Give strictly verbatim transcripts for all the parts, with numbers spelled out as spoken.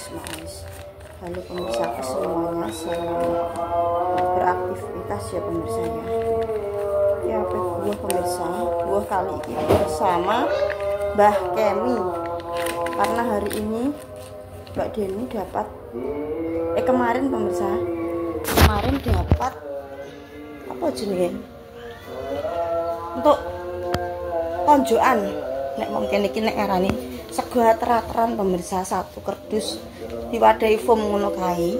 guys, guys. Halo pemirsa semuanya, selamat beraktivitas ya pemirsa ya. Ya apa buah pemirsa, buah kali ini bersama Mbah Kemi. Karena hari ini Mbak Deni dapat eh kemarin pemirsa, kemarin dapat apa jenis untuk tonjokan. Nek mungkin iki nek ngarani sego terat-teran pemirsa, satu kerdus diwadahi foam ngono kae.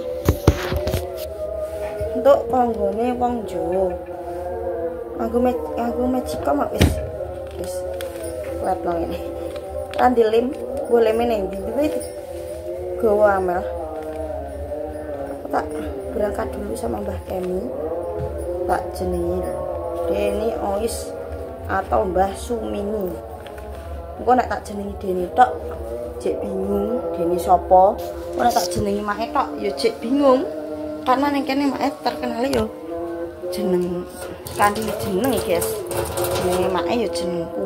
Untuk panggone wong Jawa. Aku me aku meciko mak wis. Wis. Kuat nang ngene. Randilim boleh meneng ndi gawa amel. Aku tak berangkat dulu sama Mbah Kemi. Tak jenenge Deni Ois atau Mbah Sumini. Engko nek tak jenengi Deni tok jek bingung Deni sapa. Ora tak jenengi make tok ya jek bingung. Karena ning kene make terkenal yo jeneng kanthi jeneng guys. Jenenge make ya jenengku.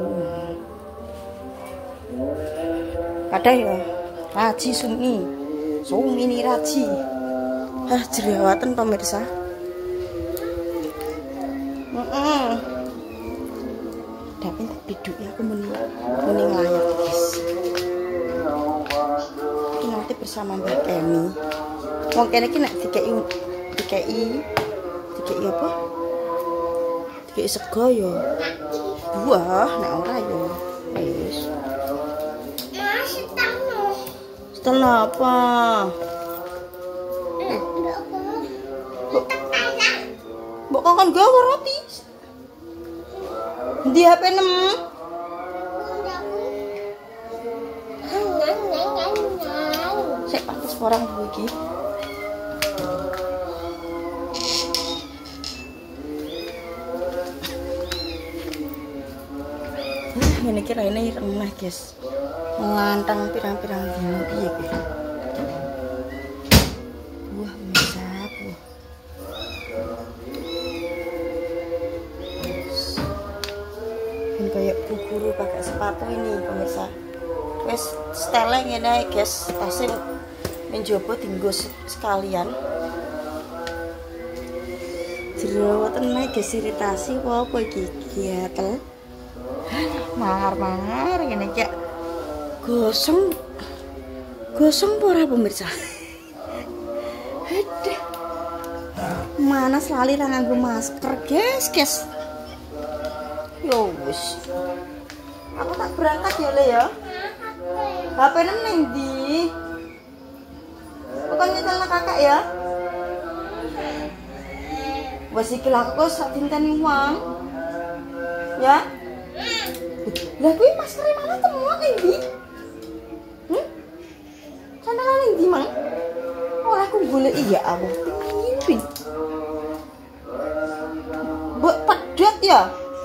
Kadang ya Raji Sumi. Sumini Raji. Ah jerawatan pemirsa. Heeh. Tapi tak biduk ya aku meni meni layar guys. Ini nanti bersama Mbak Kemi. Wong kene iki nek dikeki dikeki dikeki apa? Dikeki sego ya. Buah nek ora ya wis. Setelah apa? Mbok kon gawe roti. Di H P enam. Saya pantas orang begini. Ini kira ini remah guys. Melantang pirang-pirang dino piye piye. Wah, mantap. Ini kayak guru pakai sepatu ini pemirsa. Wes style ngene guys, tasnya mencoba tinggal sekalian. Jerawatan naik guys, iritasi apa iki gatel. Mangar-mangar ngene kayak gosong. Gosong ora pemirsa. Aduh. Mana selalu ra nganggo masker, guys, guys. Yo wis. Aku tak berangkat ya Le ya. H P nem ning ndi? Bukan nyetel kakak ya. Wes iki aku sak dinteni wong. Ya. Lah kuwi masker mana temu ning ndi? Hm? Sana ning ndi, Mang? Ora aku golek iya aku. Pin. Mbok pedhot ya?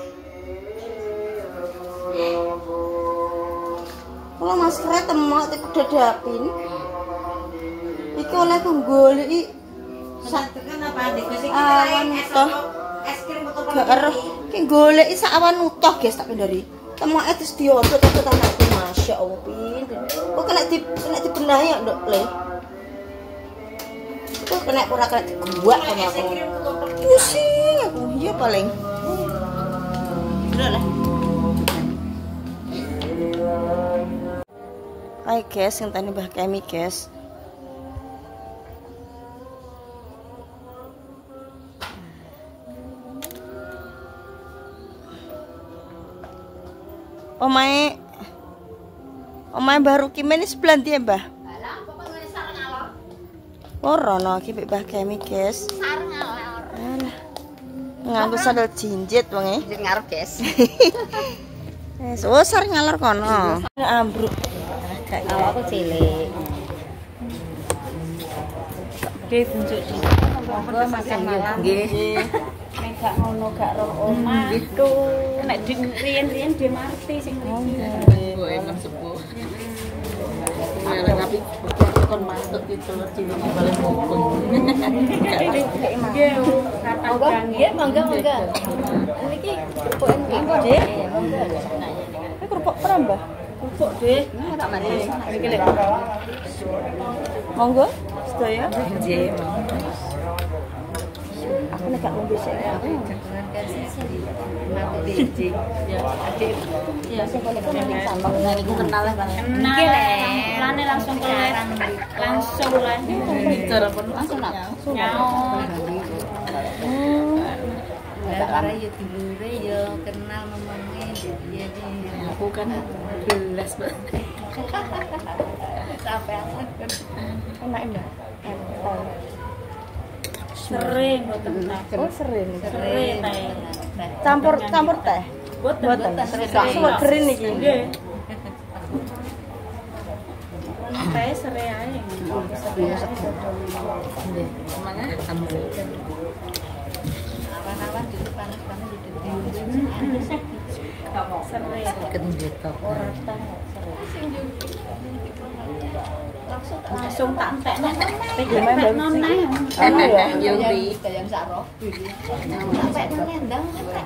Kalau maskernya temak tapi dadapin. Iki oleh goleki sak tekan apa dikasih awan utuh. Es krim betul betul. Gak ereh. Ki goleki sak awan utuh guys tak kendari. Temake terus diobot-obot anakku, Masya Allah pin. Kok kena di kena dibenahi ya, Nduk Le. Kok kena ora kena diguak sama aku. Pusing aku. Iya paling. Udah lah. Hai guys, yang tadi Mbah Kemi guys. Omae Omae baru kimen sebelah ndi Mbah? Alah, pokoknya sareng alor. Ora ono iki Mbah Kemi guys. Sareng alor. Alah. Nganggo sandal jinjit wong e. Jinjit ngarep guys. Wes, oh sareng alor kono. Ambruk. Kalau aku cilik. Oke, tunjuk di. Monggo makan malam. Nggih. Nek gak ngono gak roh omah. Gitu. Nek di riyen-riyen di Marti sing mriki. Kok enak sepuh. Malah tapi kon masuk itu cilik balik mumpung. Nggih, kata nggih monggo monggo. Niki kerupuk nggih. Monggo. Kerupuk perambah. Pupuk deh. Tak mandi. Iki lho. Monggo, sedaya. Nggih. Aku nek gak ngombe sik. Ya, sing kene kan sama. Nah, niku kenal lah, Bang. Kenal. Lane langsung ke langsung lah. Telepon langsung langsung. Ya para ya dulure ya kenal ngomongnya dia di Aku kan belas banget. sampai apa Enak enggak? Sering boten teh. Oh, sering. Sering teh. Campur campur teh. Boten Boten. Suwek keren iki. Nggih. Teh sering ae. nggih mana tambah awan-awan di panas-panas di diurus Sering. kendetok Ora teh sering. Langsung tak entekno. Gimana Nona. Ano ya? yang di yang sarok sampai nendang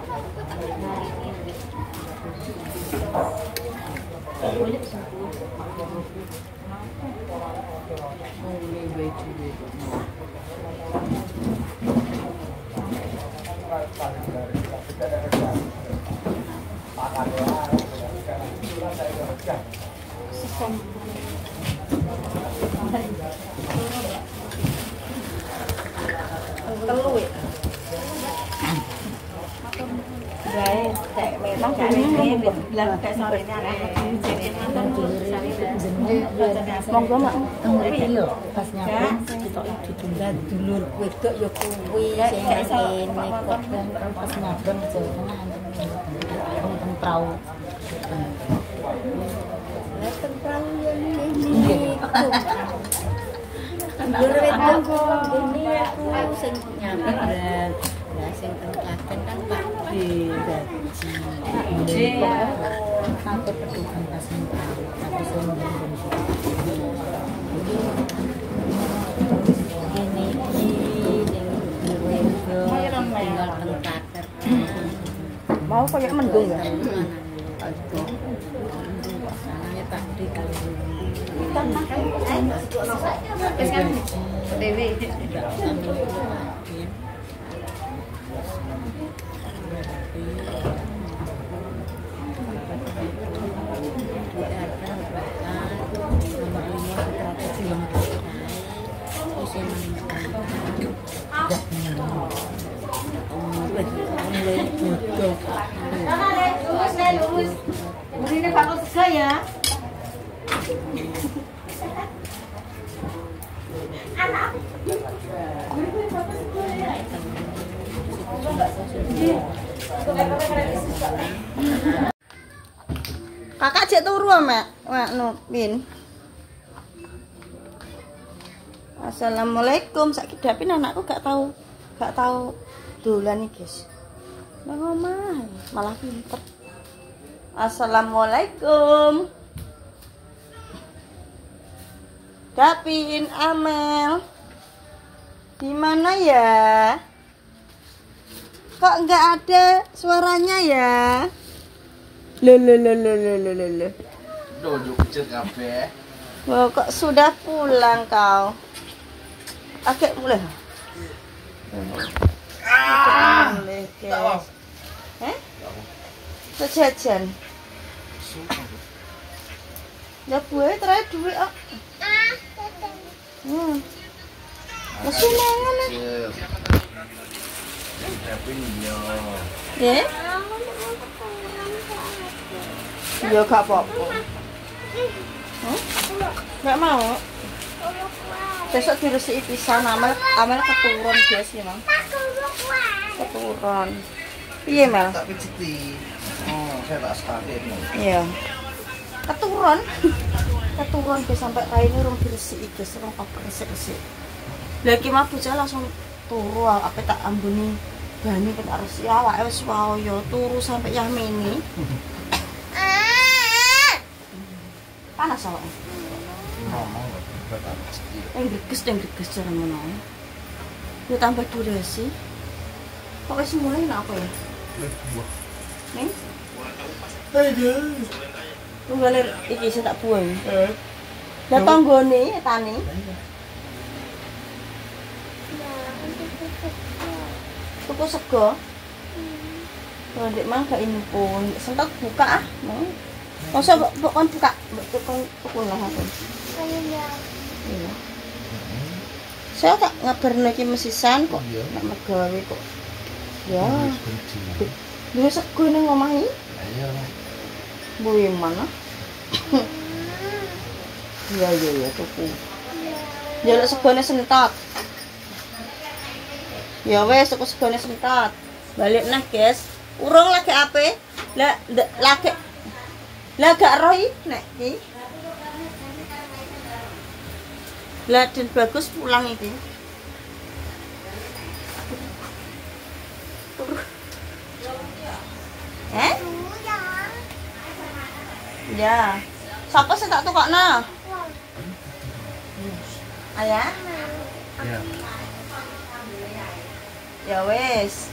Telu ya. Gae, tek memang jarene bilang kayak sorene anak monggo mak ngerti lho pas nyampe kita itu tunda dulur wedok ya kuwi sing ngene kok pas nyampe jalan teng prau lah teng prau ya ngene dulur wedok ngene aku sing nyampe lah sing teng Klaten kan Pak di Daji sampai pedukan pas nyampe aku sing mau kayak mendung ya. Ini bagus sekali ya. Kakak cek turu mak, mak Nupin. Assalamualaikum. Saiki dapin anakku gak tahu, gak tahu dolan nih guys. Nang omah malah pinter. Assalamualaikum. Dapin, Amel. Di mana ya? Kok nggak ada suaranya ya? Loh, loh, loh, loh, loh, loh, loh, loh. Duduk kecil kabeh. Wah, kok sudah pulang kau? Agak mulai. Ah, guys. Eh? Sejajan. Ya gue terakhir duit ah. Hmm. Masih mangan ah. Tapi yo. Ya? Ya gak apa-apa. Hmm? Gak mau. Besok diresiki pisan Amel, Amel keturun dia sih, Mang. Keturun. Iya, Mel. Tak pijiti. Oh, saya tak sakit. Iya. Keturun. Keturun dia sampai kainnya urung diresiki, guys, urung apa resik-resik. Lagi mah bocah langsung turu, apa tak ambuni bani kita resik awake wis wayo turu sampai Yamini. Panas awake. Ngomong bapak pijiti. Yang geges, yang geges cara ngono. Ya tambah durasi. Kok wis mulai nak apa ya? Buah. Ning? Aduh. Tunggale iki sing tak buang. Heeh. Lah tanggane etane. Tuku sego. Kalau dek mang gak impun, sentak buka ah, mau. Masa kok kon buka, kon tuku lah aku. Iya. Saya tak ngabarno iki mesisan kok, nek megawe kok. Ya. Dhewe sego ning omah iki. Iya. Boye mana? Iya iya iya tuku. Ya lek segone sentak. Ya wes tuku segone sentak. Balik nah, guys. Urung lagi ape? Lah lagi lah gak roh nek iki. Lah den bagus pulang iki. Eh? Ya. Siapa sih tak tukokno? Ayah? Ya. Ya wes.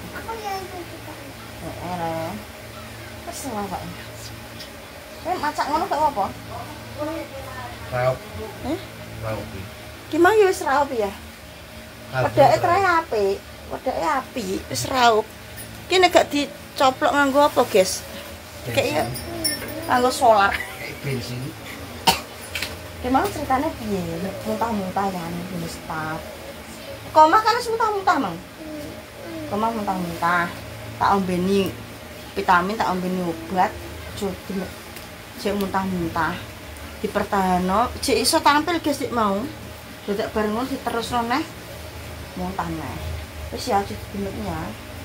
Heeh. Wes salah kok. Eh macak ngono gak apa? Raup. Eh? Raup. Ki mang ya wis raup ya. Wedake trae apik, wedake apik, wis raup. Ki nek gak dicoplok nganggo apa, guys? Kayak nganggo solar. Kayak bensin. Ki mang ceritane piye? Muntah-muntah ya nek start. Koma kan wis muntah-muntah, Mang. Koma muntah-muntah. Tak ombeni vitamin, tak ombeni obat, jodel. Cek muntah-muntah. Dipertahanno, cek iso tampil guys dik mau. Dadak bareng ngono diterusno neh. Muntah neh. Wis ya aja dibeneknya.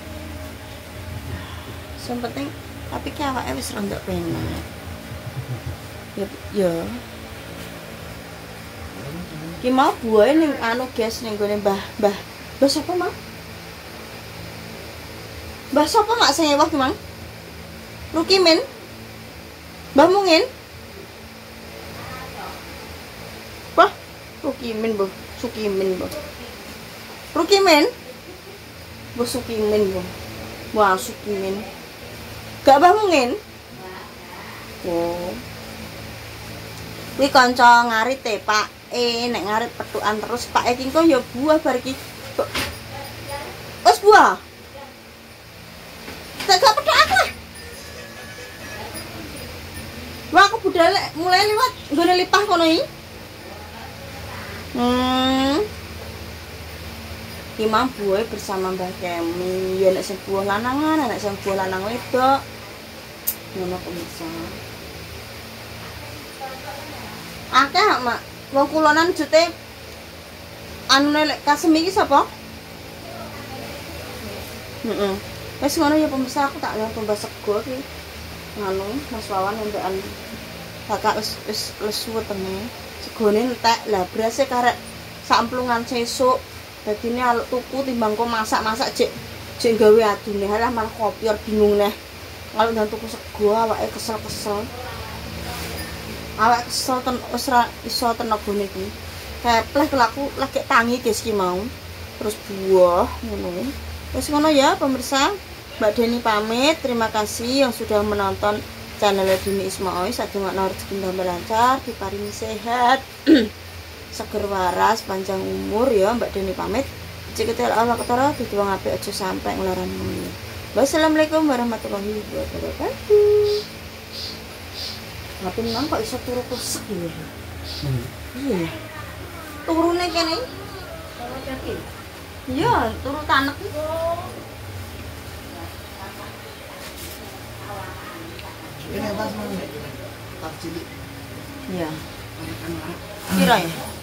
Sing penting tapi ki awake wis rondok penak. Ya ya. Ki mau buahe ning anu guys ning gone Mbah, Mbah. Mbah sapa, Mang? Mbah sapa mak sing ewah ki, Mang? Rukimin? Mbah Mungin? Wah, Rukimin, Mbah. Sukimin, Mbah. Rukimin? Mbah Sukimin, Mbah. Wah, Sukimin. Gak Mbah Mungin? Oh. Kuwi kanca ngarit e, Pak. Eh, nek ngarit petukan terus Pak e ki kok ya buah bar iki. Wes buah. Tak gak pedak aku. Wah, aku budal mulai liwat nggone lipah kono iki. Hmm. Imam buah bersama Mbah Kemi. Ya nek sing buah lanangan, nek sing buah lanang wedok. Ngono kok bisa. Akeh mak, wong kulonan jute anu lek kasem iki sapa? Heeh. Wes ngono ya pemirsa, aku tak lihat pembahas sego iki. Nganu Mas Wawan entekan kakak wis wis lesu wetenge. Segone entek, lah berase karek samplungan sesuk. Dadine aluk tuku timbang kok masak-masak jek jek gawe adune. Halah malah kopior bingung neh. Kalau nang tuku sego awake kesel-kesel. Awake kesel ten wis ra iso tenagane iki. Kepleh kelaku lagi tangi guys ki mau. Terus buah ngono. Wis ngono ya pemirsa. Mbak Deni pamit, terima kasih yang sudah menonton channel Deni Ismail. Sadongakno rezeki tambah lancar, diparingi sehat, seger waras, panjang umur ya Mbak Deni pamit. Jika Allah ketara dadi wong apik aja sampai ngelaran ngono. Wassalamualaikum warahmatullahi wabarakatuh. Ngapain nang kok iso turu kusek ya? Hmm. Iya. Turune kene. Turu kaki. Iya, turu tanek iki. Ini atas mana? Tak cilik. Iya. Kira ya?